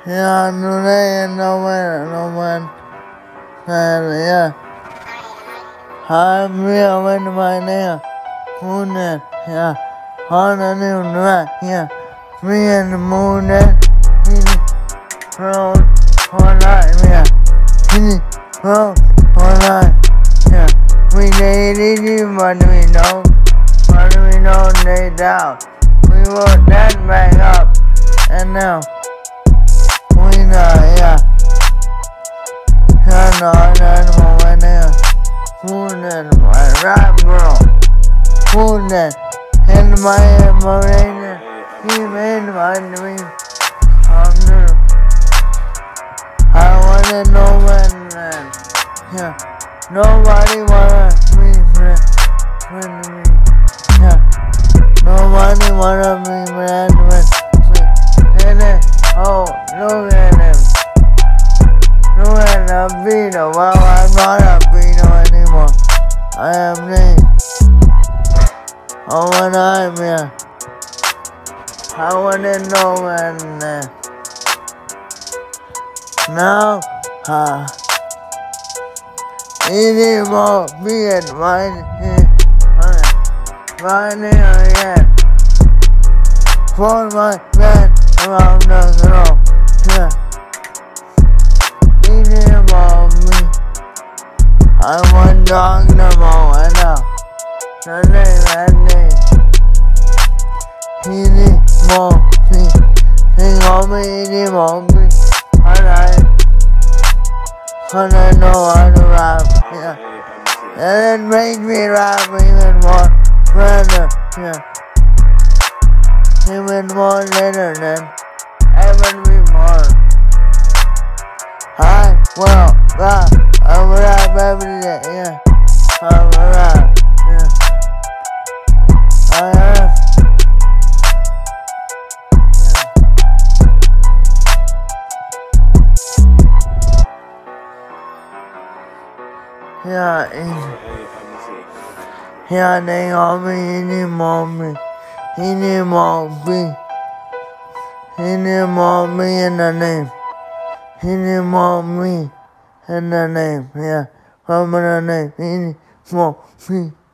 Yeah, no man, yeah. I'm real when my name, moon, yeah. On a new night, yeah. Me and the moon, roll all night, yeah. Roll all night, yeah. We needed you, but we know they down. We wrote that back up, and now we know, yeah. I know that moment, yeah. Moon and my rap, bro. Moon and my emotion, he made my dream. I wanna know when, yeah. Nobody wanna be friend with me, yeah. Nobody wanna be friend with me. Oh, look at him. Look at the Beano. Well, I'm not a Beano anymore. I am me. Oh, when I'm here. I wanna know when, now, anymore, be it mine again. For my man around the globe, yeah. Anymore, me. I want dog no more, I know. The name. Anymore, me. Sing on me, anymore, me. And I know how to rap, yeah. And it makes me rap even more better, yeah. Even more later than ever before. I will rap, I will rap every day, yeah. I will rap, yeah. I have. Yeah, they call me anymore, in the name. Anymore me in the name, yeah. From the name, anymore me.